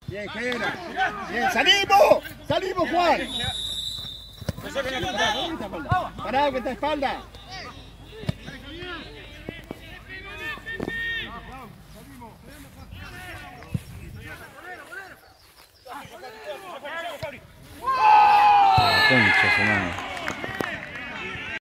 Bien, Gera. Bien, ¡salimos! ¡Salimos, Juan! Parado que está espalda. Concha, su madre.